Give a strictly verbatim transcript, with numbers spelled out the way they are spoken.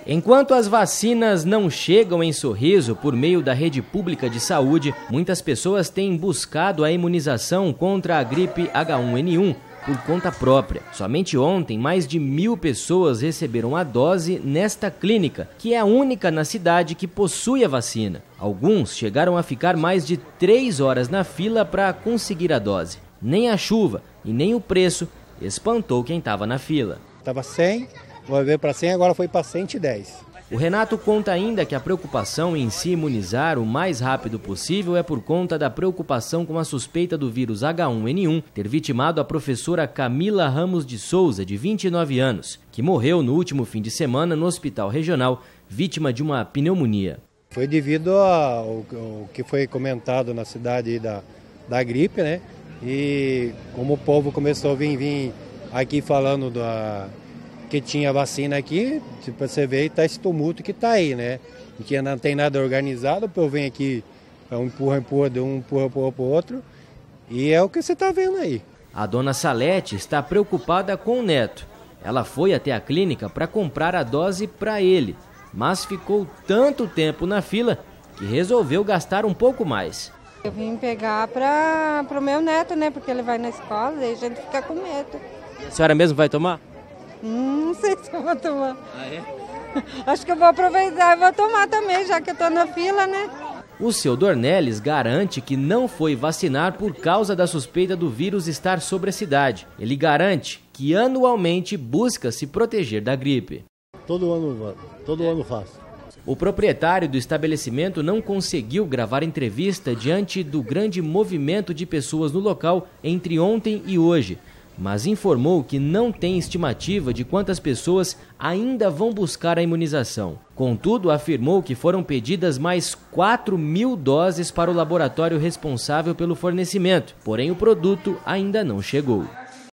Enquanto as vacinas não chegam em Sorriso por meio da rede pública de saúde, muitas pessoas têm buscado a imunização contra a gripe H um N um por conta própria. Somente ontem, mais de mil pessoas receberam a dose nesta clínica, que é a única na cidade que possui a vacina. Alguns chegaram a ficar mais de três horas na fila para conseguir a dose. Nem a chuva e nem o preço espantou quem estava na fila. Estava cem, vou ver para cem, agora foi para cento e dez. O Renato conta ainda que a preocupação em se imunizar o mais rápido possível é por conta da preocupação com a suspeita do vírus H um N um ter vitimado a professora Camila Ramos de Souza, de vinte e nove anos, que morreu no último fim de semana no hospital regional, vítima de uma pneumonia. Foi devido ao, ao que foi comentado na cidade da, da gripe, né? E como o povo começou a vir, vir aqui falando da... que tinha vacina aqui, para você ver, está esse tumulto que está aí, né? Que não tem nada organizado, o povo vem aqui, um empurra, empurra, de um empurra, empurra para o outro, e é o que você está vendo aí. A dona Salete está preocupada com o neto. Ela foi até a clínica para comprar a dose para ele, mas ficou tanto tempo na fila que resolveu gastar um pouco mais. Eu vim pegar para o meu neto, né? Porque ele vai na escola e a gente fica com medo. A senhora mesmo vai tomar? Hum, não sei se eu vou tomar. Ah, é? Acho que eu vou aproveitar e vou tomar também, já que eu tô na fila, né? O seu Dornelles garante que não foi vacinar por causa da suspeita do vírus estar sobre a cidade. Ele garante que anualmente busca se proteger da gripe. Todo ano, todo ano faço. O proprietário do estabelecimento não conseguiu gravar entrevista diante do grande movimento de pessoas no local entre ontem e hoje, mas informou que não tem estimativa de quantas pessoas ainda vão buscar a imunização. Contudo, afirmou que foram pedidas mais quatro mil doses para o laboratório responsável pelo fornecimento, porém o produto ainda não chegou.